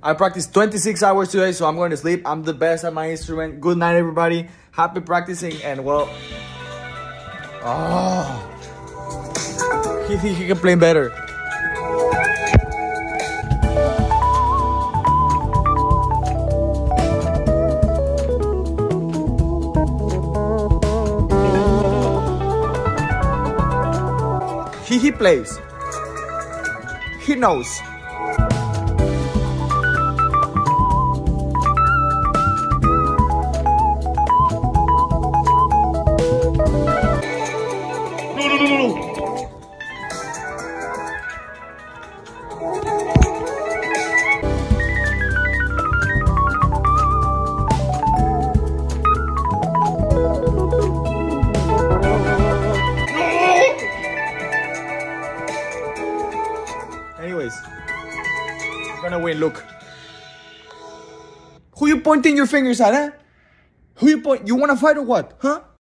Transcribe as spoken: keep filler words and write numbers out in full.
I practiced twenty-six hours today, so I'm going to sleep. I'm the best at my instrument. Good night, everybody. Happy practicing, and well... Oh... He thinks he can play better. He, he plays. He knows. No, no, no, no, no. Anyways, we're gonna win. Look, who you pointing your fingers at, huh? Who you point? You wanna fight or what, huh?